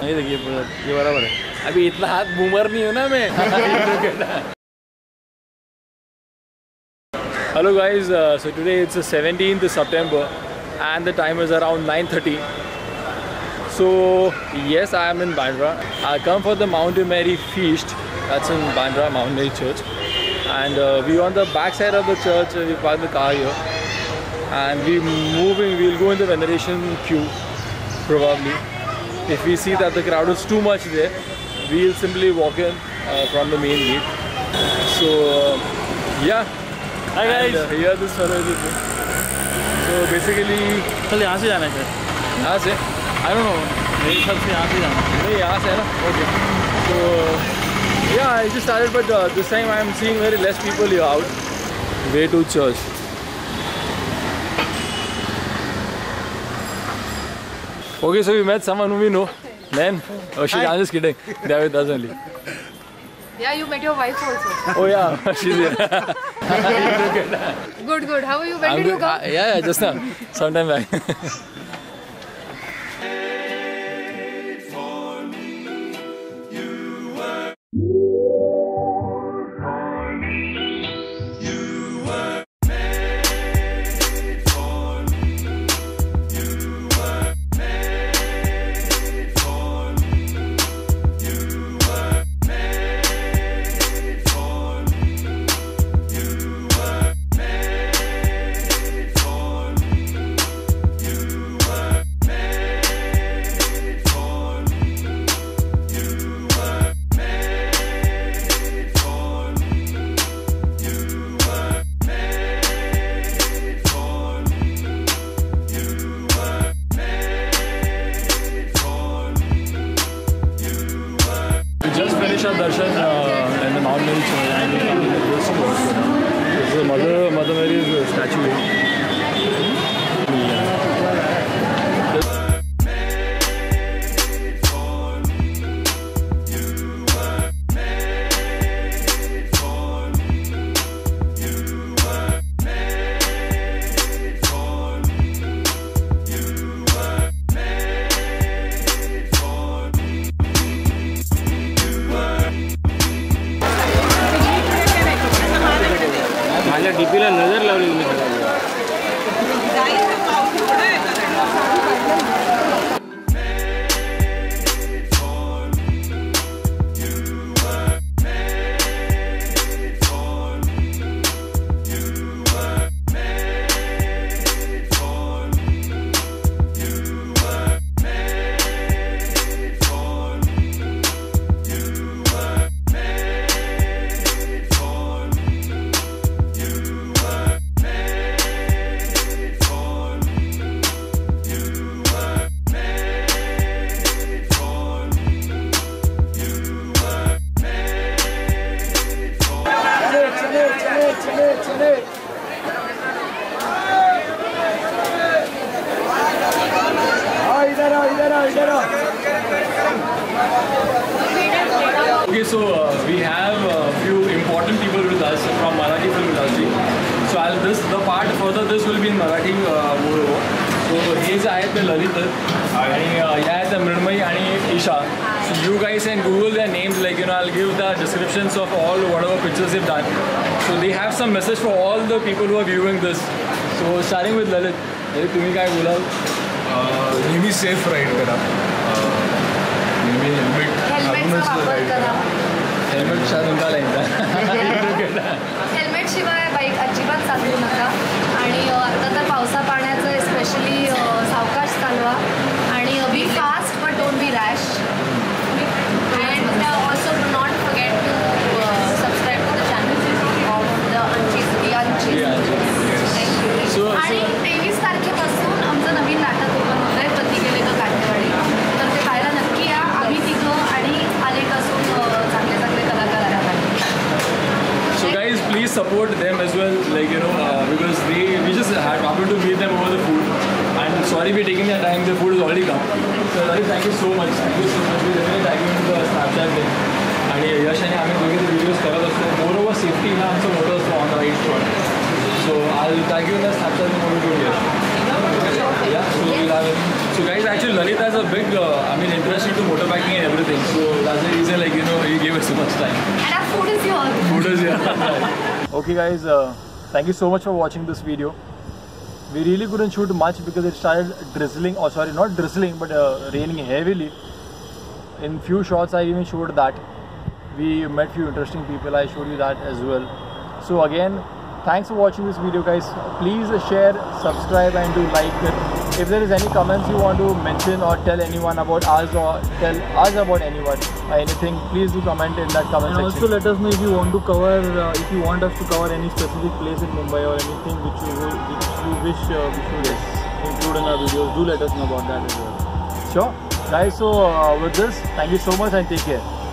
ये देखिए ये बराबर है। अभी इतना हाथ बूमर नहीं हूँ ना मैं। Hello guys, so today it's the 17th of September and the time is around 9:30. So yes, I am in Bandra. I come for the Mrinmayee feast. That's in Bandra Mumbai church, and we on the back side of the church. We park the car here, and we'll go in the veneration queue probably. If we see that the crowd is too much there, we'll simply walk in from the main gate. So yeah. Hi guys. And, here this fellow is with me. So basically, चल यहाँ से जाना है sir. यहाँ से? I don't know. मेरे हिसाब से यहाँ से जाना है. नहीं यहाँ से है ना? Okay. So yeah, I just started, but this time I am seeing very less people here out. Way to church. Okay, so we met someone whom we know. Man, oh shit, I'm just kidding. They are with us only. Yeah, you met your wife also. Oh yeah, she's here. Good. How are you? When did you come? Yeah, just now. Sometime back. Darshan in the Mrinmayee church, and we come to this church. This is Mother Mary's statue. डीपीला नजर लावली तुम्ही Okay, so we have a few important people with us from Marathi film industry. So the part further this will be in Marathi moreover. So he is lalit and yeah, Mrinmayee and Isha. So you guys can Google their names, like I'll give the descriptions of all whatever pictures they've done. So they have some message for all the people who are viewing this. So starting with Lalit, तुम्ही काय बोलाल? नेहमी safe ride करा. नेहमी helmet ride करा. Helmet शाळेला येतात. Helmet शिवाय बाईक अजिबात चालवू नका. आणि आता तर पावसा पाण्याचं स्पेशली सावकाश चालवा. आणि be fast but don't be rash. And also do not forget to subscribe to the channel of the अंची. आणि 23 तारखेपासून आमचं नवीन नाटक ओपन होत आहे, पती गेले का काठेवाडी. तर ते पाहायला नक्की या. आम्ही तिघं आणि अनेक असून चांगले कलाकार आहात. So guys, please support them as well, like because we just happened to meet them over the food, and sorry we're taking their time, the food is already come. So thank you so much. We definitely tagging in the Snapchat thing. आणि यश आणि आम्ही दोघे videos करत असतो. Moreover safety हा आमचा मोठं असतो on the right front. So I'll tag you in the Snapchat when we do here. Yeah, so we'll have it. So guys, actually Lalit has a big, interest into motorbikeing and everything. So that's the reason, like, he gave us so much time. And our food is yours. Food is here. Okay guys, thank you so much for watching this video. We really couldn't shoot much because it started drizzling, or sorry, not drizzling, but raining heavily. In few shots I even showed that. We met few interesting people, I showed you that as well. So again, thanks for watching this video guys. Please share, subscribe and do like it. If there is any comments you want to mention or tell anyone about us, or tell us about anyone or anything, please do comment in that comment section. Also let us know if you want to cover, if you want us to cover any specific place in Mumbai or anything which you wish we should include in our videos. Do let us know about that as well. Sure guys, so with this, thank you so much and take care.